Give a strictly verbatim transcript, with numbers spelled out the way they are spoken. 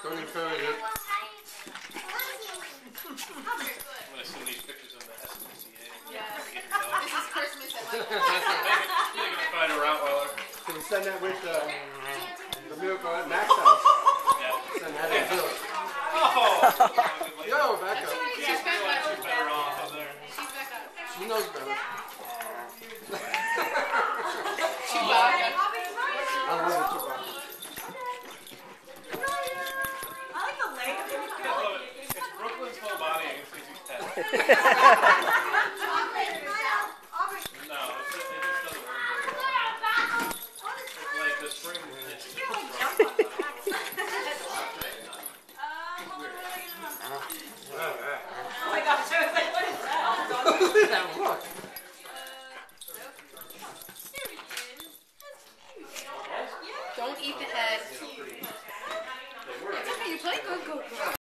Going to film it. I'm gonna send these pictures of the S P C A. Yeah. This is Christmas at my You're gonna find a rotweiller. Can we send that with uh, the milk at Mac's house? Yeah. Send that in too. Oh! Yo, back up. She's back up. She's better off up there. She's back up. She knows better. Chewbacca. I love it, Chewbacca. I like the leg of it. Oh, it's Brooklyn's whole body against Izzy's head. No, it just, it just doesn't work. It's like the spring. Oh my gosh, I was like, what is that? Look at that look. Don't eat the head. It's okay, you play good, go, go.